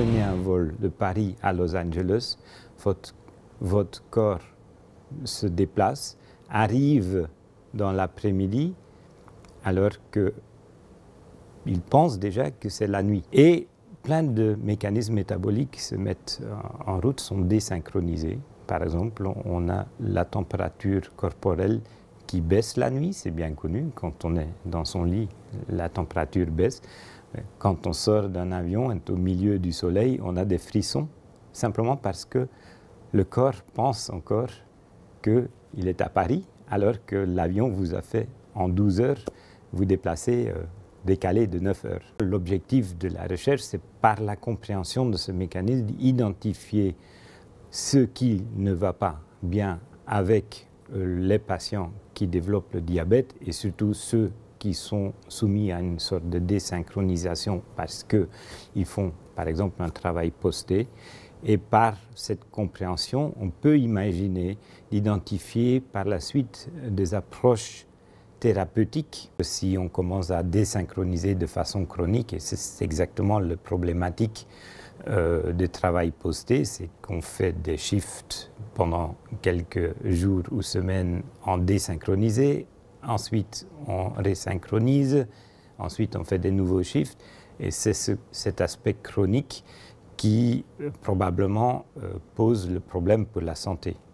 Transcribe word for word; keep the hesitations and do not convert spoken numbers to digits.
prenez un vol de Paris à Los Angeles, votre, votre corps se déplace, arrive dans l'après-midi, alors qu'il pense déjà que c'est la nuit. Et plein de mécanismes métaboliques qui se mettent en route sont désynchronisés. Par exemple, on a la température corporelle qui baisse la nuit, c'est bien connu. Quand on est dans son lit, la température baisse. Quand on sort d'un avion, on est au milieu du soleil, on a des frissons, simplement parce que le corps pense encore qu'il est à Paris, alors que l'avion vous a fait en douze heures, vous déplacez euh, décalé de neuf heures. L'objectif de la recherche, c'est par la compréhension de ce mécanisme d'identifier ce qui ne va pas bien avec euh, les patients qui développent le diabète et surtout ceux qui sont soumis à une sorte de désynchronisation parce qu'ils font, par exemple, un travail posté. Et par cette compréhension, on peut imaginer d'identifier par la suite des approches thérapeutiques. Si on commence à désynchroniser de façon chronique, et c'est exactement la problématique euh, du travail posté, c'est qu'on fait des shifts pendant quelques jours ou semaines en désynchronisé, ensuite on resynchronise, ensuite on fait des nouveaux shifts, et c'est ce, cet aspect chronique qui euh, probablement euh, pose le problème pour la santé.